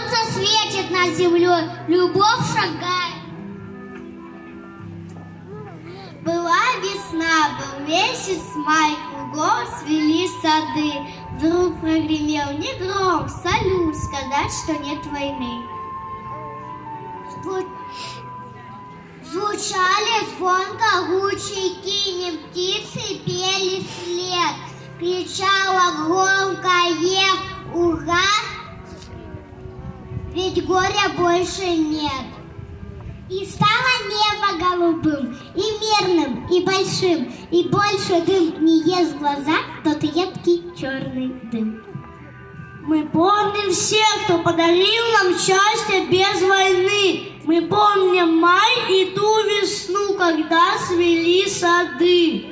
Солнце светит над землей, любовь шагает. Была весна, был месяц май, кругом свели сады. Вдруг прогремел негром салют, сказать, что нет войны. Звучали звонко ручейки, птицы пели вслед. Кричала громкое «Ура!», ведь горя больше нет. И стало небо голубым, и мирным, и большим, и больше дым не ест глаза тот едкий черный дым. Мы помним всех, кто подарил нам счастье без войны. Мы помним май и ту весну, когда свели сады.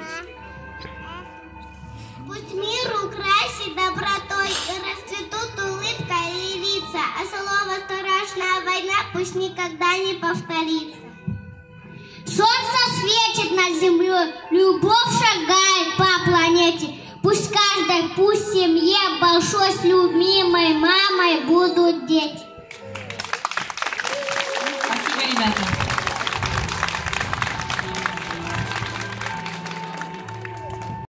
Пусть мир украсит добротой, расцветут улыбка и лица, а слово «страшная война» пусть никогда не повторится. Солнце светит над землей, любовь шагает по планете. Пусть в семье большой с любимой мамой будут дети. Спасибо, ребята.